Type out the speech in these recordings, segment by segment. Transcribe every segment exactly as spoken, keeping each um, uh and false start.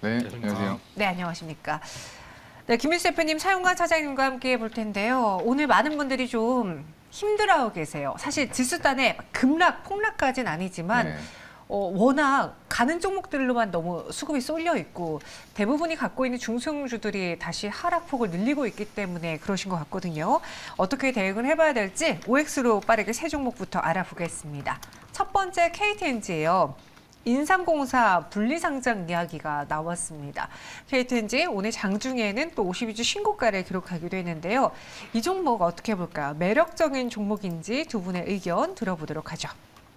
네, 안녕하세요. 네, 안녕하십니까. 네, 김민수 대표님, 차용관 차장님과 함께 볼 텐데요. 오늘 많은 분들이 좀 힘들어하고 계세요. 사실 지수단에 급락, 폭락까지는 아니지만 네. 어, 워낙 가는 종목들로만 너무 수급이 쏠려 있고 대부분이 갖고 있는 중소형주들이 다시 하락폭을 늘리고 있기 때문에 그러신 것 같거든요. 어떻게 대응을 해봐야 될지 오엑스로 빠르게 세 종목부터 알아보겠습니다. 첫 번째 케이티엔지예요. 인삼공사 분리상장 이야기가 나왔습니다. 케이티엔지 오늘 장중에는 또 오십이 주 신고가를 기록하기도 했는데요. 이 종목 어떻게 볼까요? 매력적인 종목인지 두 분의 의견 들어보도록 하죠.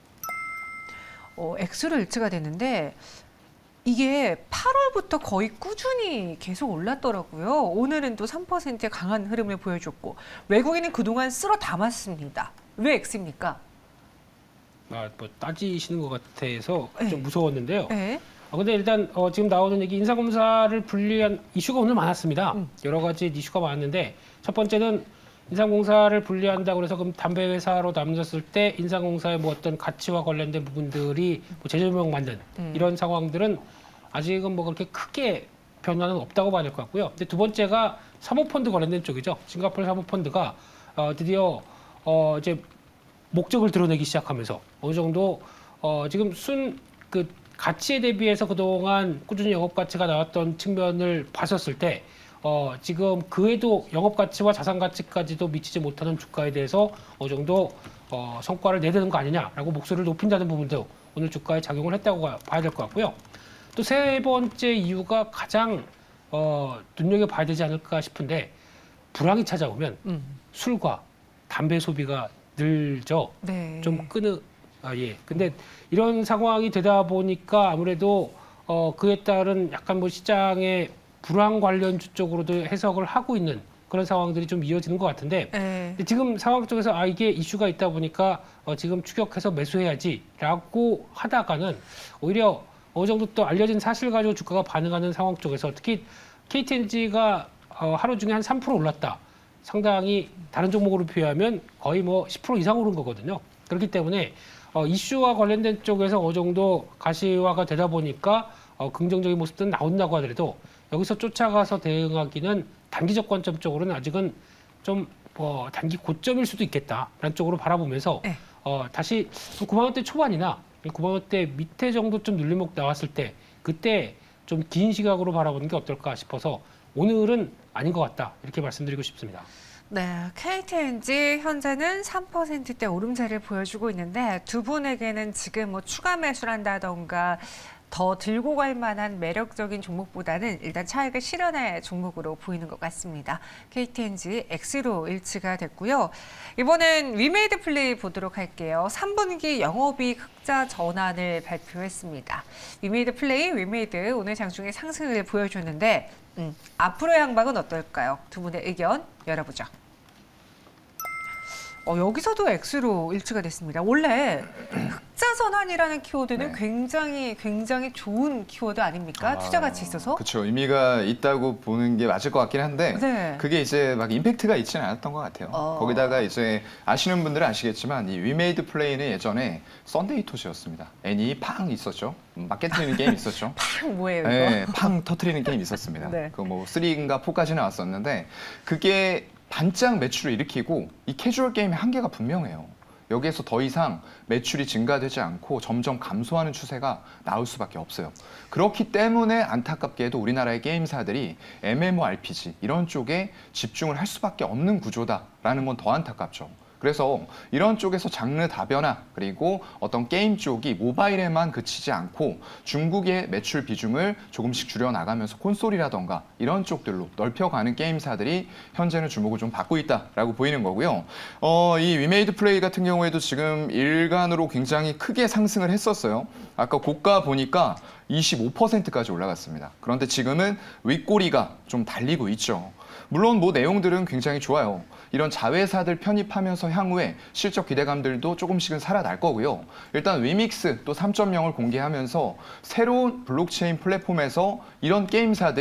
어, 액수로 일치가 됐는데 이게 팔월부터 거의 꾸준히 계속 올랐더라고요. 오늘은 또 삼 퍼센트의 강한 흐름을 보여줬고 외국인은 그동안 쓸어 담았습니다. 왜 X입니까? 아, 뭐 따지시는 것 같아서 네. 좀 무서웠는데요. 네. 아, 근데 일단 어, 지금 나오는 얘기 인삼공사를 분리한 이슈가 오늘 많았습니다. 음. 여러 가지 이슈가 많았는데 첫 번째는 인삼공사를 분리한다고 해서 그럼 담배 회사로 남겼을 때 인삼공사의 뭐 어떤 가치와 관련된 부분들이 뭐 재조명 만든 음. 이런 상황들은 아직은 뭐 그렇게 크게 변화는 없다고 봐야 될 것 같고요. 근데 두 번째가 사모펀드 관련된 쪽이죠. 싱가포르 사모펀드가 어, 드디어 어, 이제 목적을 드러내기 시작하면서 어느 정도 어, 지금 순 그 가치에 대비해서 그동안 꾸준히 영업 가치가 나왔던 측면을 봤었을 때 어, 지금 그에도 영업 가치와 자산 가치까지도 미치지 못하는 주가에 대해서 어느 정도 어, 성과를 내야 되는 거 아니냐라고 목소리를 높인다는 부분도 오늘 주가에 작용을 했다고 봐야 될 것 같고요. 또 세 번째 이유가 가장 어, 눈여겨봐야 되지 않을까 싶은데 불황이 찾아오면 음. 술과 담배 소비가 늘죠. 네. 좀 끊으 아 예. 근데 이런 상황이 되다 보니까 아무래도 어, 그에 따른 약간 뭐 시장의 불황 관련주 쪽으로도 해석을 하고 있는 그런 상황들이 좀 이어지는 것 같은데 네. 지금 상황 쪽에서 아 이게 이슈가 있다 보니까 어, 지금 추격해서 매수해야지라고 하다가는 오히려 어느 정도 또 알려진 사실 가지고 주가가 반응하는 상황 쪽에서 특히 케이티엔지가 어, 하루 중에 한 삼 퍼센트 올랐다. 상당히 다른 종목으로 비교하면 거의 뭐 십 퍼센트 이상 오른 거거든요. 그렇기 때문에 어, 이슈와 관련된 쪽에서 어느 정도 가시화가 되다 보니까 어, 긍정적인 모습들은 나온다고 하더라도 여기서 쫓아가서 대응하기는 단기적 관점 쪽으로는 아직은 좀 어, 단기 고점일 수도 있겠다라는 쪽으로 바라보면서 네. 어, 다시 구만 원대 초반이나 구만 원대 밑에 정도 좀 눌림목 나왔을 때 그때 좀 긴 시각으로 바라보는 게 어떨까 싶어서 오늘은 아닌 것 같다 이렇게 말씀드리고 싶습니다. 네, 케이티엔지 현재는 삼 퍼센트대 오름세를 보여주고 있는데 두 분에게는 지금 뭐 추가 매수를 한다던가 더 들고 갈 만한 매력적인 종목보다는 일단 차익을 실현할 종목으로 보이는 것 같습니다. 케이티엔지 X로 일치가 됐고요. 이번엔 위메이드 플레이 보도록 할게요. 삼 분기 영업이익 흑자 전환을 발표했습니다. 위메이드 플레이, 위메이드 오늘 장중에 상승을 보여줬는데 음, 앞으로의 향방은 어떨까요? 두 분의 의견 열어보죠. 어, 여기서도 X로 일치가 됐습니다. 원래 흑자 전환이라는 키워드는 네. 굉장히 굉장히 좋은 키워드 아닙니까? 아, 투자 가치 있어서. 그렇죠. 의미가 있다고 보는 게 맞을 것 같긴 한데 네. 그게 이제 막 임팩트가 있지는 않았던 것 같아요. 어. 거기다가 이제 아시는 분들은 아시겠지만 이 위메이드 플레이는 예전에 썬데이 토시였습니다. 애니 팡 있었죠. 맞게 트리는 게임 있었죠. 팡 뭐예요 이거? 네, 팡 터트리는 게임 있었습니다. 네. 그 뭐 삼인가 사까지 나왔었는데 그게 반짝 매출을 일으키고 이 캐주얼 게임의 한계가 분명해요. 여기에서 더 이상 매출이 증가되지 않고 점점 감소하는 추세가 나올 수밖에 없어요. 그렇기 때문에 안타깝게도 우리나라의 게임사들이 엠엠오알피지 이런 쪽에 집중을 할 수밖에 없는 구조다라는 건 더 안타깝죠. 그래서 이런 쪽에서 장르 다변화 그리고 어떤 게임 쪽이 모바일에만 그치지 않고 중국의 매출 비중을 조금씩 줄여나가면서 콘솔이라던가 이런 쪽들로 넓혀가는 게임사들이 현재는 주목을 좀 받고 있다라고 보이는 거고요. 어, 이 위메이드 플레이 같은 경우에도 지금 일간으로 굉장히 크게 상승을 했었어요. 아까 고가 보니까 이십오 퍼센트까지 올라갔습니다. 그런데 지금은 윗꼬리가 좀 달리고 있죠. 물론 뭐 내용들은 굉장히 좋아요. 이런 자회사들 편입하면서 향후에 실적 기대감들도 조금씩은 살아날 거고요. 일단 위믹스 또 삼 점 영을 공개하면서 새로운 블록체인 플랫폼에서 이런 게임사들이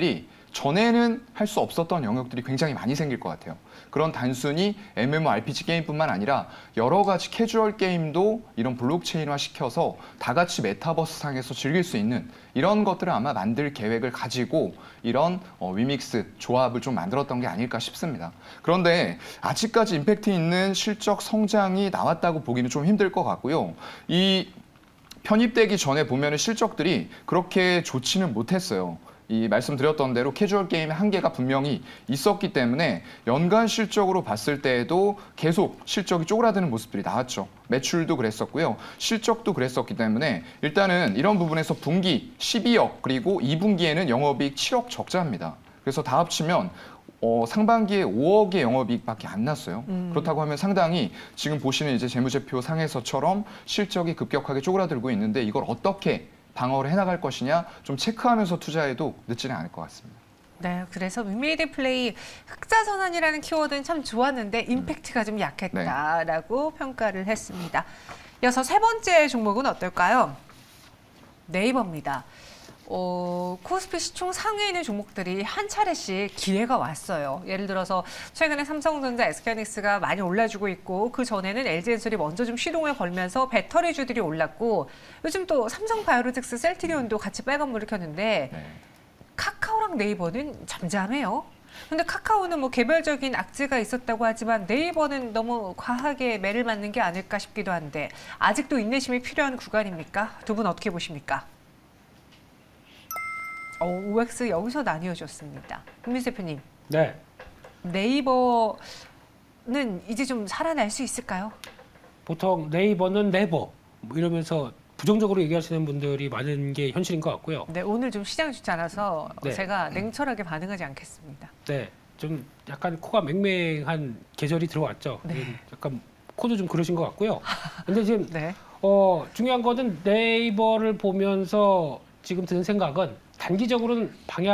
전에는 할 수 없었던 영역들이 굉장히 많이 생길 것 같아요. 그런 단순히 엠엠오알피지 게임뿐만 아니라 여러 가지 캐주얼 게임도 이런 블록체인화 시켜서 다 같이 메타버스 상에서 즐길 수 있는 이런 것들을 아마 만들 계획을 가지고 이런 어, 위믹스 조합을 좀 만들었던 게 아닐까 싶습니다. 그런데 아직까지 임팩트 있는 실적 성장이 나왔다고 보기는 좀 힘들 것 같고요. 이 편입되기 전에 보면은 실적들이 그렇게 좋지는 못했어요. 이 말씀드렸던 대로 캐주얼 게임의 한계가 분명히 있었기 때문에 연간 실적으로 봤을 때에도 계속 실적이 쪼그라드는 모습들이 나왔죠. 매출도 그랬었고요. 실적도 그랬었기 때문에 일단은 이런 부분에서 분기 십이억 그리고 이 분기에는 영업이익 칠억 적자입니다. 그래서 다 합치면 어, 상반기에 오억의 영업이익밖에 안 났어요. 음. 그렇다고 하면 상당히 지금 보시는 이제 재무제표 상에서처럼 실적이 급격하게 쪼그라들고 있는데 이걸 어떻게 방어를 해나갈 것이냐 좀 체크하면서 투자해도 늦지는 않을 것 같습니다. 네, 그래서 윈메이드 플레이 흑자 전환이라는 키워드는 참 좋았는데 임팩트가 좀 약했다라고 네. 평가를 했습니다. 이어서 세 번째 종목은 어떨까요? 네이버입니다. 어, 코스피 시총 상위에 있는 종목들이 한 차례씩 기회가 왔어요. 예를 들어서 최근에 삼성전자, 에스케이하이닉스가 많이 올라주고 있고 그 전에는 엘지엔솔이 먼저 좀 시동을 걸면서 배터리주들이 올랐고 요즘 또 삼성바이오로직스, 셀트리온도 같이 빨간불을 켰는데 네. 카카오랑 네이버는 잠잠해요. 근데 카카오는 뭐 개별적인 악재가 있었다고 하지만 네이버는 너무 과하게 매를 맞는 게 아닐까 싶기도 한데 아직도 인내심이 필요한 구간입니까? 두 분 어떻게 보십니까? 어, 오엑스 여기서 나뉘어졌습니다. 김민수 대표님. 네. 네이버는 이제 좀 살아날 수 있을까요? 보통 네이버는 네버 뭐 이러면서 부정적으로 얘기하시는 분들이 많은 게 현실인 것 같고요. 네, 오늘 좀 시장 좋지 않아서 네. 제가 냉철하게 반응하지 않겠습니다. 네, 좀 약간 코가 맹맹한 계절이 들어왔죠. 네. 약간 코도 좀 그러신 것 같고요. 근데 지금 네. 어, 중요한 거는 네이버를 보면서 지금 드는 생각은 단기적으로는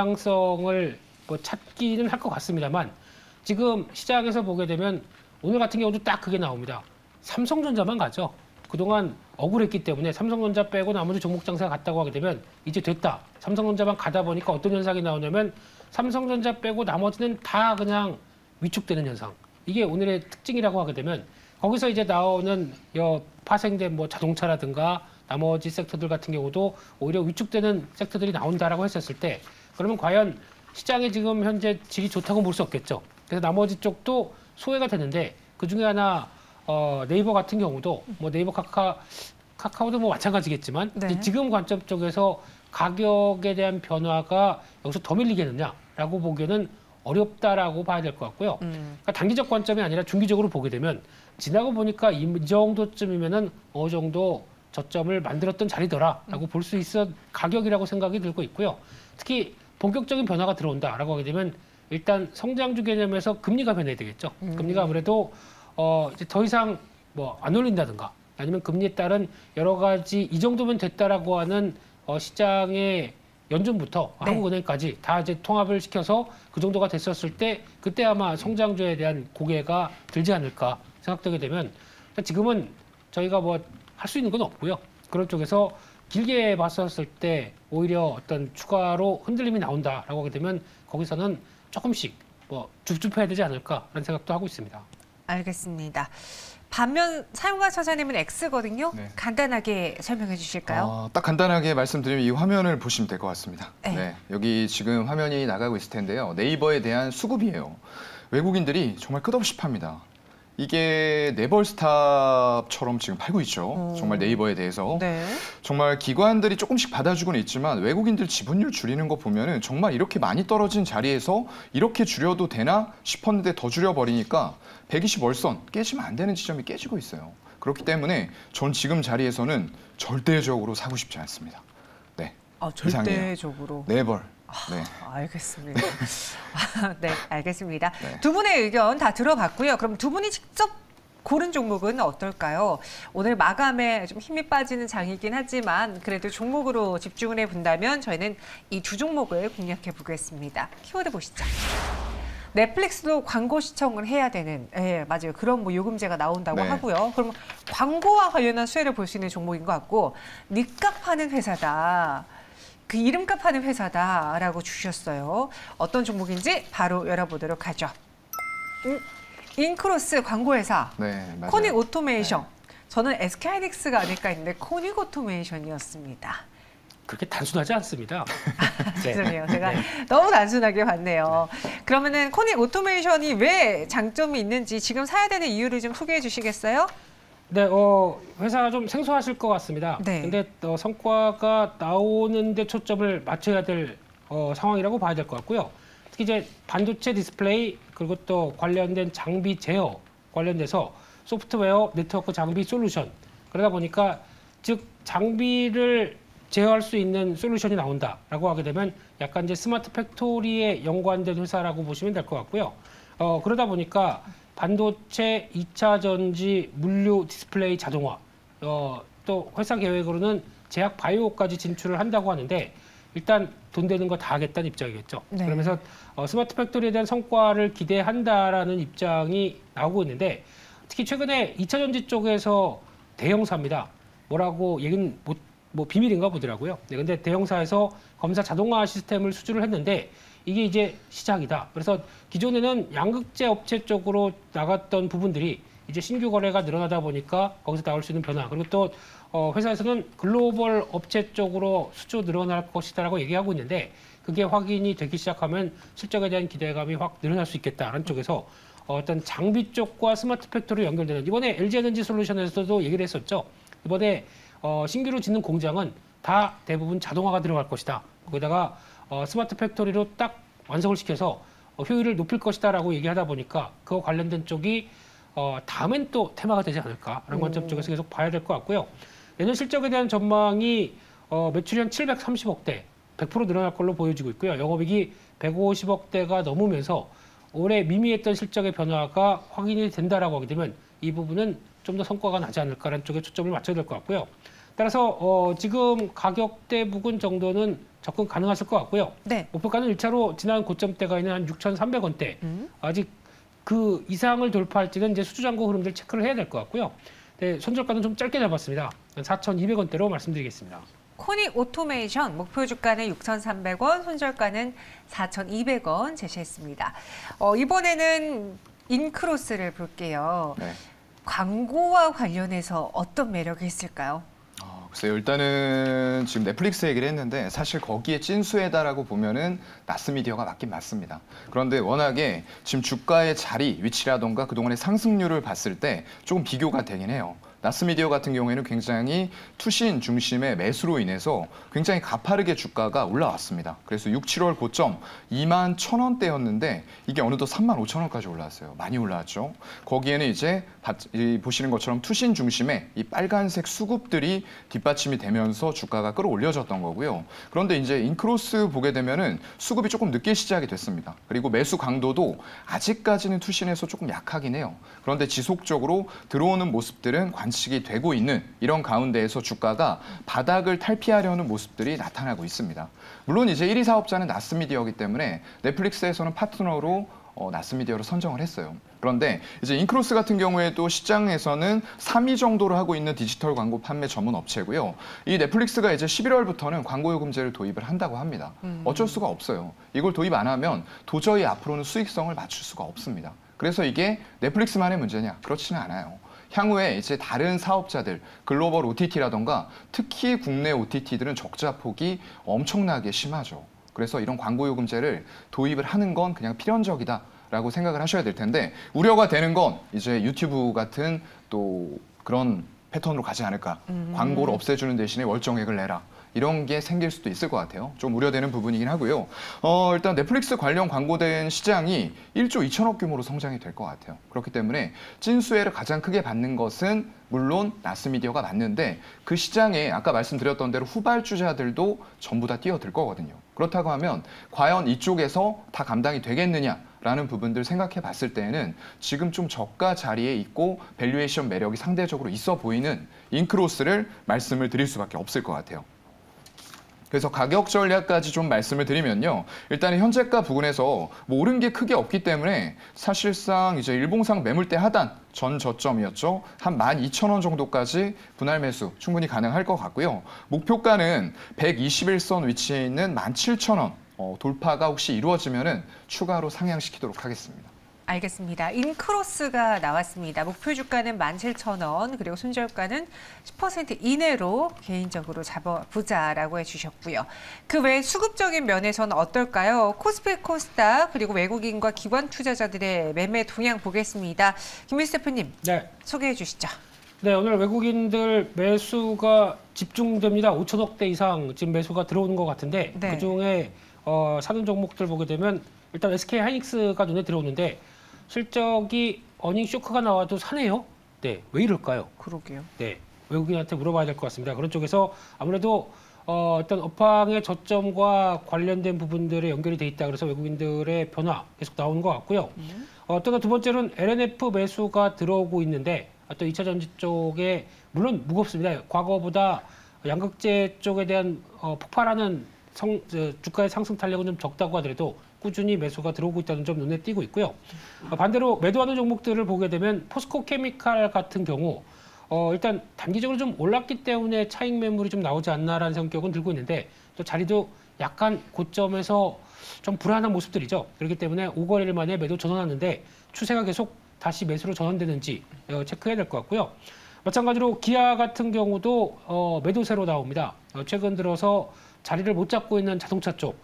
방향성을 뭐 찾기는 할 것 같습니다만 지금 시장에서 보게 되면 오늘 같은 경우도 딱 그게 나옵니다. 삼성전자만 가죠. 그동안 억울했기 때문에 삼성전자 빼고 나머지 종목 장사가 갔다고 하게 되면 이제 됐다. 삼성전자만 가다 보니까 어떤 현상이 나오냐면 삼성전자 빼고 나머지는 다 그냥 위축되는 현상. 이게 오늘의 특징이라고 하게 되면 거기서 이제 나오는 여 파생된 뭐 자동차라든가 나머지 섹터들 같은 경우도 오히려 위축되는 섹터들이 나온다라고 했었을 때 그러면 과연 시장이 지금 현재 질이 좋다고 볼 수 없겠죠. 그래서 나머지 쪽도 소외가 되는데 그중에 하나 어, 네이버 같은 경우도 뭐 네이버 카카, 카카오도 뭐 마찬가지겠지만 네. 지금 관점 쪽에서 가격에 대한 변화가 여기서 더 밀리겠느냐라고 보기에는 어렵다라고 봐야 될 것 같고요. 음. 그러니까 단기적 관점이 아니라 중기적으로 보게 되면 지나고 보니까 이 정도쯤이면은 어느 정도 저점을 만들었던 자리더라라고 음. 볼 수 있어 가격이라고 생각이 들고 있고요. 특히 본격적인 변화가 들어온다라고 하게 되면 일단 성장주 개념에서 금리가 변해야 되겠죠. 음. 금리가 아무래도 어 이제 더 이상 뭐 안 올린다든가 아니면 금리에 따른 여러 가지 이 정도면 됐다라고 하는 어 시장의 연준부터 네. 한국은행까지 다 이제 통합을 시켜서 그 정도가 됐었을 때 그때 아마 성장주에 대한 고개가 들지 않을까 생각되게 되면 지금은 저희가 뭐 할 수 있는 건 없고요. 그런 쪽에서 길게 봤었을 때 오히려 어떤 추가로 흔들림이 나온다라고 하게 되면 거기서는 조금씩 뭐 줍줍해야 되지 않을까라는 생각도 하고 있습니다. 알겠습니다. 반면 사용가 찾아내면 X거든요. 네. 간단하게 설명해 주실까요? 어, 딱 간단하게 말씀드리면 이 화면을 보시면 될 것 같습니다. 네. 네, 여기 지금 화면이 나가고 있을 텐데요. 네이버에 대한 수급이에요. 외국인들이 정말 끝없이 팝니다. 이게 네벌스탑처럼 지금 팔고 있죠. 오. 정말 네이버에 대해서. 네. 정말 기관들이 조금씩 받아주고는 있지만 외국인들 지분율 줄이는 거 보면은 정말 이렇게 많이 떨어진 자리에서 이렇게 줄여도 되나 싶었는데 더 줄여버리니까 백이십 월선 깨지면 안 되는 지점이 깨지고 있어요. 그렇기 때문에 전 지금 자리에서는 절대적으로 사고 싶지 않습니다. 네. 아, 절대적으로. 네벌. 네. 아, 알겠습니다. 네, 알겠습니다. 네. 두 분의 의견 다 들어봤고요. 그럼 두 분이 직접 고른 종목은 어떨까요? 오늘 마감에 좀 힘이 빠지는 장이긴 하지만 그래도 종목으로 집중을 해본다면 저희는 이 두 종목을 공략해 보겠습니다. 키워드 보시죠. 넷플릭스도 광고 시청을 해야 되는, 예, 맞아요. 그런 뭐 요금제가 나온다고 네. 하고요. 그럼 광고와 관련한 수혜를 볼 수 있는 종목인 것 같고, 니값 하는 회사다. 그 이름값 하는 회사다라고 주셨어요. 어떤 종목인지 바로 열어보도록 하죠. 음, 인크로스 광고회사, 네, 맞아요. 코닉 오토메이션. 저는 에스케이하이닉스가 아닐까 했는데 코닉 오토메이션이었습니다. 그렇게 단순하지 않습니다. 네. 죄송해요. 제가 네. 너무 단순하게 봤네요. 그러면은 코닉 오토메이션이 왜 장점이 있는지 지금 사야 되는 이유를 좀 소개해 주시겠어요? 네, 어, 회사가 좀 생소하실 것 같습니다. 네. 근데 어, 성과가 나오는데 초점을 맞춰야 될 어, 상황이라고 봐야 될 것 같고요. 특히 이제 반도체 디스플레이 그리고 또 관련된 장비 제어 관련돼서 소프트웨어, 네트워크 장비 솔루션 그러다 보니까 즉 장비를 제어할 수 있는 솔루션이 나온다라고 하게 되면 약간 이제 스마트 팩토리에 연관된 회사라고 보시면 될 것 같고요. 어, 그러다 보니까 반도체, 이 차 전지, 물류, 디스플레이, 자동화 어, 또 회사 계획으로는 제약 바이오까지 진출을 한다고 하는데 일단 돈 되는 거 다 하겠다는 입장이겠죠. 네. 그러면서 어, 스마트 팩토리에 대한 성과를 기대한다라는 입장이 나오고 있는데 특히 최근에 이 차 전지 쪽에서 대형사입니다. 뭐라고 얘기는 못, 뭐 비밀인가 보더라고요. 네, 근데 대형사에서 검사 자동화 시스템을 수주를 했는데 이게 이제 시작이다. 그래서 기존에는 양극재 업체 쪽으로 나갔던 부분들이 이제 신규 거래가 늘어나다 보니까 거기서 나올 수 있는 변화. 그리고 또 어, 회사에서는 글로벌 업체 쪽으로 수주 늘어날 것이다라고 얘기하고 있는데 그게 확인이 되기 시작하면 실적에 대한 기대감이 확 늘어날 수 있겠다라는 쪽에서 어, 어떤 장비 쪽과 스마트 팩토리 연결되는 이번에 엘지에너지 솔루션에서도 얘기를 했었죠. 이번에 어, 신규로 짓는 공장은 다 대부분 자동화가 들어갈 것이다. 거기다가 어, 스마트 팩토리로 딱 완성을 시켜서 어, 효율을 높일 것이다라고 얘기하다 보니까 그와 관련된 쪽이 어, 다음엔 또 테마가 되지 않을까라는 관점 쪽에서 계속 봐야 될 것 같고요. 내년 실적에 대한 전망이 어, 매출이 한 칠백삼십억 대, 백 퍼센트 늘어날 걸로 보여지고 있고요. 영업이익이 백오십억 대가 넘으면서 올해 미미했던 실적의 변화가 확인이 된다라고 하게 되면 이 부분은 좀 더 성과가 나지 않을까라는 쪽에 초점을 맞춰야 될 것 같고요. 따라서 어, 지금 가격대 부근 정도는 접근 가능하실 것 같고요. 네. 목표가는 일 차로 지난 고점대가 있는 한 육천삼백 원대. 음. 아직 그 이상을 돌파할지는 이제 수주잔고 흐름들 체크를 해야 될 것 같고요. 네, 손절가는 좀 짧게 잡았습니다. 사천이백 원대로 말씀드리겠습니다. 코닉 오토메이션 목표 주가는 육천삼백 원, 손절가는 사천이백 원 제시했습니다. 어, 이번에는 인크로스를 볼게요. 네. 광고와 관련해서 어떤 매력이 있을까요? 어, 글쎄요. 일단은 지금 넷플릭스 얘기를 했는데 사실 거기에 찐수에다라고 보면은 나스미디어가 맞긴 맞습니다. 그런데 워낙에 지금 주가의 자리, 위치라던가 그동안의 상승률을 봤을 때 조금 비교가 되긴 해요. 나스미디어 같은 경우에는 굉장히 투신 중심의 매수로 인해서 굉장히 가파르게 주가가 올라왔습니다. 그래서 육, 칠월 고점 이만 천 원대였는데 이게 어느덧 삼만 오천 원까지 올라왔어요. 많이 올라왔죠. 거기에는 이제 보시는 것처럼 투신 중심의 이 빨간색 수급들이 뒷받침이 되면서 주가가 끌어올려졌던 거고요. 그런데 이제 인크로스 보게 되면은 수급이 조금 늦게 시작이 됐습니다. 그리고 매수 강도도 아직까지는 투신에서 조금 약하긴 해요. 그런데 지속적으로 들어오는 모습들은 관측이 되고 있는 이런 가운데에서 주가가 바닥을 탈피하려는 모습들이 나타나고 있습니다. 물론 이제 일 위 사업자는 나스미디어이기 때문에 넷플릭스에서는 파트너로 어, 나스미디어를 선정을 했어요. 그런데 이제 인크로스 같은 경우에도 시장에서는 삼 위 정도를 하고 있는 디지털 광고 판매 전문 업체고요. 이 넷플릭스가 이제 십일월부터는 광고요금제를 도입을 한다고 합니다. 음. 어쩔 수가 없어요. 이걸 도입 안 하면 도저히 앞으로는 수익성을 맞출 수가 없습니다. 그래서 이게 넷플릭스만의 문제냐? 그렇지는 않아요. 향후에 이제 다른 사업자들, 글로벌 오티티라던가 특히 국내 오티티들은 적자 폭이 엄청나게 심하죠. 그래서 이런 광고요금제를 도입을 하는 건 그냥 필연적이다라고 생각을 하셔야 될 텐데 우려가 되는 건 이제 유튜브 같은 또 그런 패턴으로 가지 않을까. 음. 광고를 없애주는 대신에 월정액을 내라. 이런 게 생길 수도 있을 것 같아요. 좀 우려되는 부분이긴 하고요. 어, 일단 넷플릭스 관련 광고된 시장이 일조 이천억 규모로 성장이 될 것 같아요. 그렇기 때문에 찐수혜를 가장 크게 받는 것은 물론 나스미디어가 맞는데 그 시장에 아까 말씀드렸던 대로 후발주자들도 전부 다 뛰어들 거거든요. 그렇다고 하면 과연 이쪽에서 다 감당이 되겠느냐? 라는 부분들 생각해 봤을 때에는 지금 좀 저가 자리에 있고 밸류에이션 매력이 상대적으로 있어 보이는 인크로스를 말씀을 드릴 수밖에 없을 것 같아요. 그래서 가격 전략까지 좀 말씀을 드리면요. 일단은 현재가 부근에서 뭐 오른 게 크게 없기 때문에 사실상 이제 일봉상 매물대 하단 전 저점이었죠. 한 만 이천 원 정도까지 분할 매수 충분히 가능할 것 같고요. 목표가는 백이십일 선 위치에 있는 만 칠천 원 어, 돌파가 혹시 이루어지면은 추가로 상향시키도록 하겠습니다. 알겠습니다. 인크로스가 나왔습니다. 목표 주가는 만 칠천 원, 그리고 손절가는 십 퍼센트 이내로 개인적으로 잡아보자라고 해주셨고요. 그 외 수급적인 면에서는 어떨까요? 코스피 코스닥, 그리고 외국인과 기관 투자자들의 매매 동향 보겠습니다. 김민수 대표님, 네. 소개해 주시죠. 네, 오늘 외국인들 매수가 집중됩니다. 오천억 대 이상 지금 매수가 들어오는 것 같은데 네. 그중에 어, 사는 종목들 보게 되면 일단 에스케이 하이닉스가 눈에 들어오는데 실적이 어닝 쇼크가 나와도 사네요. 네, 왜 이럴까요? 그러게요. 네, 외국인한테 물어봐야 될 것 같습니다. 그런 쪽에서 아무래도 어, 어떤 업황의 저점과 관련된 부분들에 연결이 돼 있다. 그래서 외국인들의 변화 계속 나오는 것 같고요. 음. 어, 또 두 번째로는 엘엔에프 매수가 들어오고 있는데 또 이 차 전지 쪽에 물론 무겁습니다. 과거보다 양극재 쪽에 대한 어, 폭발하는 성, 저, 주가의 상승 탄력은 좀 적다고 하더라도 꾸준히 매수가 들어오고 있다는 점 눈에 띄고 있고요. 어, 반대로 매도하는 종목들을 보게 되면 포스코 케미칼 같은 경우 어, 일단 단기적으로 좀 올랐기 때문에 차익 매물이 좀 나오지 않나라는 성격은 들고 있는데 또 자리도 약간 고점에서 좀 불안한 모습들이죠. 그렇기 때문에 오 거래일 만에 매도 전환하는데 추세가 계속 다시 매수로 전환되는지 어, 체크해야 될 것 같고요. 마찬가지로 기아 같은 경우도 어, 매도세로 나옵니다. 어, 최근 들어서 자리를 못 잡고 있는 자동차 쪽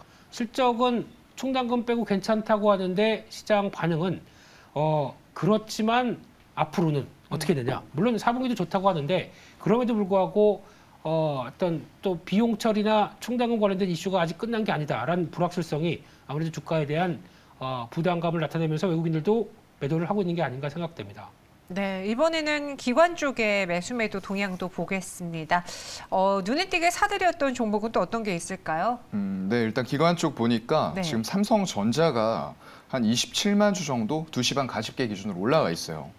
실적은 충당금 빼고 괜찮다고 하는데 시장 반응은 어, 그렇지만 앞으로는 어떻게 되냐. 물론 사 분기도 좋다고 하는데 그럼에도 불구하고 어, 어떤 또 비용 처리나 충당금 관련된 이슈가 아직 끝난 게 아니다라는 불확실성이 아무래도 주가에 대한 어, 부담감을 나타내면서 외국인들도 매도를 하고 있는 게 아닌가 생각됩니다. 네, 이번에는 기관 쪽의 매수 매도 동향도 보겠습니다. 어, 눈에 띄게 사들였던 종목은 또 어떤 게 있을까요? 음, 네, 일단 기관 쪽 보니까 네. 지금 삼성전자가 한 이십칠만 주 정도 두 시 반 가십개 기준으로 올라와 있어요.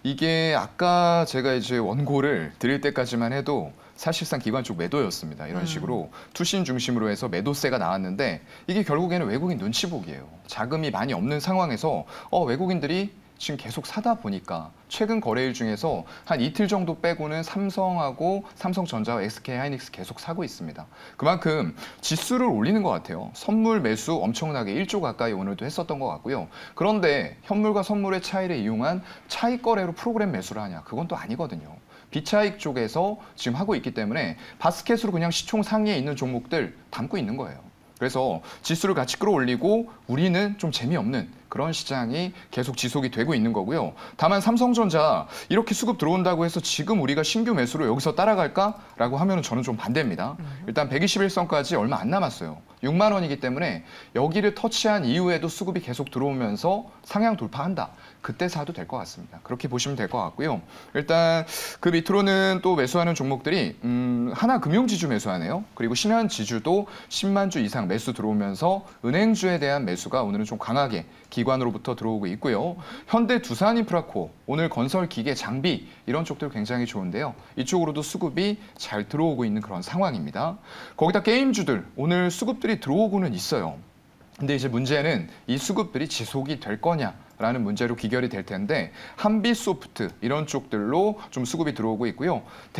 이게 아까 제가 이제 원고를 드릴 때까지만 해도 사실상 기관 쪽 매도였습니다. 이런 음. 식으로 투신 중심으로 해서 매도세가 나왔는데 이게 결국에는 외국인 눈치 보기예요. 자금이 많이 없는 상황에서 어, 외국인들이 지금 계속 사다 보니까 최근 거래일 중에서 한 이틀 정도 빼고는 삼성하고 삼성전자와 에스케이 하이닉스 계속 사고 있습니다. 그만큼 지수를 올리는 것 같아요. 선물 매수 엄청나게 일 조 가까이 오늘도 했었던 것 같고요. 그런데 현물과 선물의 차이를 이용한 차익 거래로 프로그램 매수를 하냐? 그건 또 아니거든요. 비차익 쪽에서 지금 하고 있기 때문에 바스켓으로 그냥 시총 상위에 있는 종목들 담고 있는 거예요. 그래서 지수를 같이 끌어올리고 우리는 좀 재미없는 그런 시장이 계속 지속이 되고 있는 거고요. 다만 삼성전자 이렇게 수급 들어온다고 해서 지금 우리가 신규 매수로 여기서 따라갈까라고 하면 저는 좀 반대입니다. 일단 백이십일 선까지 얼마 안 남았어요. 육만 원이기 때문에 여기를 터치한 이후에도 수급이 계속 들어오면서 상향 돌파한다. 그때 사도 될 것 같습니다. 그렇게 보시면 될 것 같고요. 일단 그 밑으로는 또 매수하는 종목들이 음, 하나금융지주 매수하네요. 그리고 신한지주도 십만 주 이상 매수 들어오면서 은행주에 대한 매수가 오늘은 좀 강하게 기관으로부터 들어오고 있고요. 현대 두산인프라코, 오늘 건설 기계 장비 이런 쪽들 굉장히 좋은데요. 이쪽으로도 수급이 잘 들어오고 있는 그런 상황입니다. 거기다 게임주들 오늘 수급들이 들어오고는 있어요. 근데 이제 문제는 이 수급들이 지속이 될 거냐라는 문제로 귀결이 될 텐데 한비소프트 이런 쪽들로 좀 수급이 들어오고 있고요.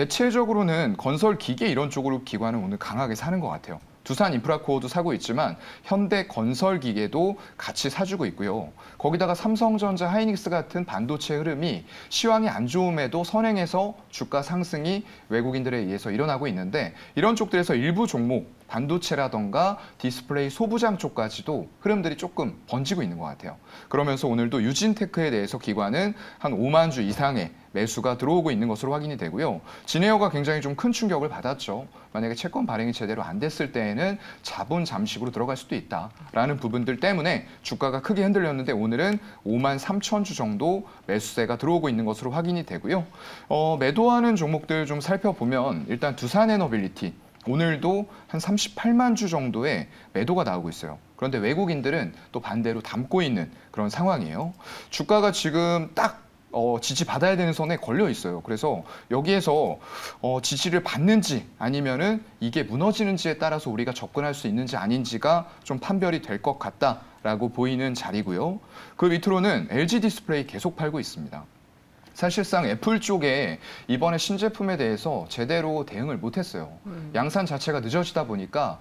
대체적으로는 건설 기계 이런 쪽으로 기관은 오늘 강하게 사는 것 같아요. 두산 인프라코어도 사고 있지만 현대 건설기계도 같이 사주고 있고요. 거기다가 삼성전자, 하이닉스 같은 반도체 흐름이 시황이 안 좋음에도 선행해서 주가 상승이 외국인들에 의해서 일어나고 있는데 이런 쪽들에서 일부 종목 반도체라던가 디스플레이 소부장 쪽까지도 흐름들이 조금 번지고 있는 것 같아요. 그러면서 오늘도 유진테크에 대해서 기관은 한 오만 주 이상의 매수가 들어오고 있는 것으로 확인이 되고요. 진에어가 굉장히 좀 큰 충격을 받았죠. 만약에 채권 발행이 제대로 안 됐을 때에는 자본 잠식으로 들어갈 수도 있다라는 부분들 때문에 주가가 크게 흔들렸는데 오늘은 오만 삼천 주 정도 매수세가 들어오고 있는 것으로 확인이 되고요. 어, 매도하는 종목들 좀 살펴보면 일단 두산에너빌리티 오늘도 한 삼십팔만 주 정도의 매도가 나오고 있어요. 그런데 외국인들은 또 반대로 담고 있는 그런 상황이에요. 주가가 지금 딱 어, 지지받아야 되는 선에 걸려 있어요. 그래서 여기에서 어, 지지를 받는지 아니면은 이게 무너지는지에 따라서 우리가 접근할 수 있는지 아닌지가 좀 판별이 될 것 같다라고 보이는 자리고요. 그 밑으로는 엘지 디스플레이 계속 팔고 있습니다. 사실상 애플 쪽에 이번에 신제품에 대해서 제대로 대응을 못했어요. 음. 양산 자체가 늦어지다 보니까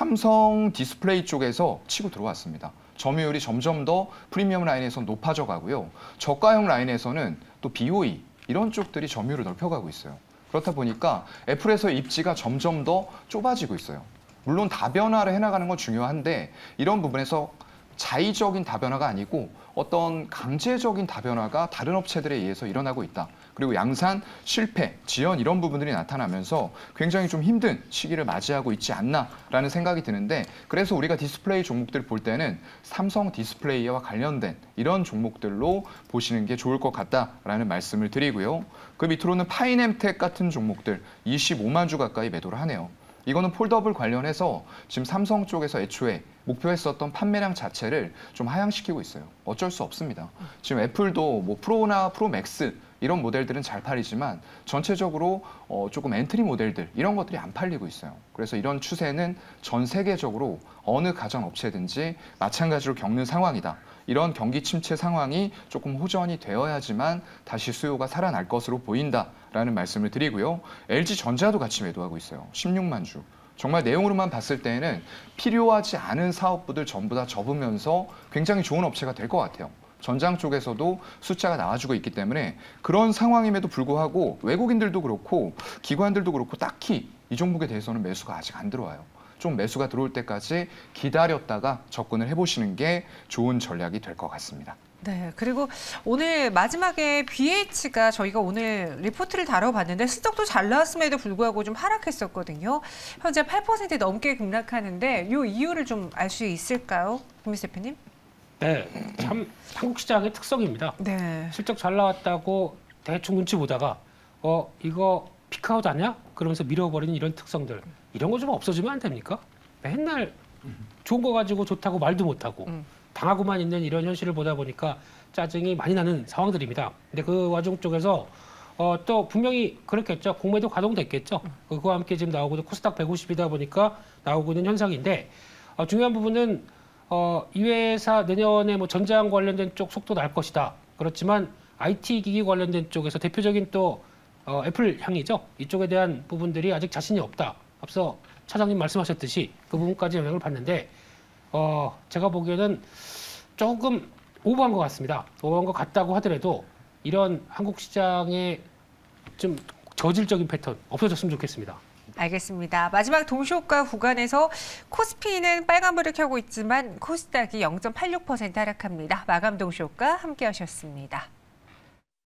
삼성 디스플레이 쪽에서 치고 들어왔습니다. 점유율이 점점 더 프리미엄 라인에서 높아져 가고요. 저가형 라인에서는 또 비오이 이런 쪽들이 점유율을 넓혀가고 있어요. 그렇다 보니까 애플에서의 입지가 점점 더 좁아지고 있어요. 물론 다변화를 해나가는 건 중요한데 이런 부분에서 자의적인 다변화가 아니고 어떤 강제적인 다변화가 다른 업체들에 의해서 일어나고 있다. 그리고 양산, 실패, 지연 이런 부분들이 나타나면서 굉장히 좀 힘든 시기를 맞이하고 있지 않나라는 생각이 드는데 그래서 우리가 디스플레이 종목들 볼 때는 삼성 디스플레이와 관련된 이런 종목들로 보시는 게 좋을 것 같다라는 말씀을 드리고요. 그 밑으로는 파이넴텍 같은 종목들 이십오만 주 가까이 매도를 하네요. 이거는 폴더블 관련해서 지금 삼성 쪽에서 애초에 목표했었던 판매량 자체를 좀 하향시키고 있어요. 어쩔 수 없습니다. 지금 애플도 뭐 프로나 프로 맥스 이런 모델들은 잘 팔리지만 전체적으로 어 조금 엔트리 모델들 이런 것들이 안 팔리고 있어요. 그래서 이런 추세는 전 세계적으로 어느 가전 업체든지 마찬가지로 겪는 상황이다. 이런 경기 침체 상황이 조금 호전이 되어야지만 다시 수요가 살아날 것으로 보인다라는 말씀을 드리고요. 엘지전자도 같이 매도하고 있어요. 십육만 주. 정말 내용으로만 봤을 때는 필요하지 않은 사업부들 전부 다 접으면서 굉장히 좋은 업체가 될 것 같아요. 전장 쪽에서도 숫자가 나와주고 있기 때문에 그런 상황임에도 불구하고 외국인들도 그렇고 기관들도 그렇고 딱히 이 종목에 대해서는 매수가 아직 안 들어와요. 좀 매수가 들어올 때까지 기다렸다가 접근을 해보시는 게 좋은 전략이 될 것 같습니다. 네, 그리고 오늘 마지막에 비에이치가 저희가 오늘 리포트를 다뤄봤는데 실적도 잘 나왔음에도 불구하고 좀 하락했었거든요. 현재 팔 퍼센트 넘게 급락하는데 이 이유를 좀 알 수 있을까요? 김민수 대표님? 네, 참 한국 시장의 특성입니다. 네. 실적 잘 나왔다고 대충 눈치 보다가 어 이거 피크아웃 아니야? 그러면서 밀어버리는 이런 특성들. 이런 거 좀 없어지면 안 됩니까? 맨날 좋은 거 가지고 좋다고 말도 못하고 음. 당하고만 있는 이런 현실을 보다 보니까 짜증이 많이 나는 상황들입니다. 근데 그 와중 쪽에서 어, 또 분명히 그렇겠죠. 공매도 가동됐겠죠. 그거와 함께 지금 나오고 있는 코스닥 백오십이다 보니까 나오고 있는 현상인데 어, 중요한 부분은 어, 이 회사 내년에 뭐 전장 관련된 쪽 속도 날 것이다. 그렇지만 아이티 기기 관련된 쪽에서 대표적인 또 어, 애플 향이죠. 이쪽에 대한 부분들이 아직 자신이 없다. 앞서 차장님 말씀하셨듯이 그 부분까지 영향을 받는데 어, 제가 보기에는 조금 오버한 것 같습니다. 오버한 것 같다고 하더라도 이런 한국 시장의 좀 저질적인 패턴 없어졌으면 좋겠습니다. 알겠습니다. 마지막 동시효과 구간에서 코스피는 빨간불을 켜고 있지만 코스닥이 영 점 팔육 퍼센트 하락합니다. 마감 동시효과 함께 하셨습니다.